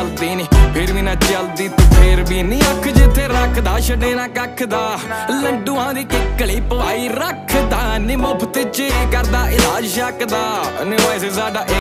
चलदी नी फिर भी ना चलदी तू फिर भी नी अख जिथे रखदा छड़े ना कख दा लंडुआं दी किकली पवाई रखदा नी मुफ्त च करदा इलाज शक दा नी वैसे साडा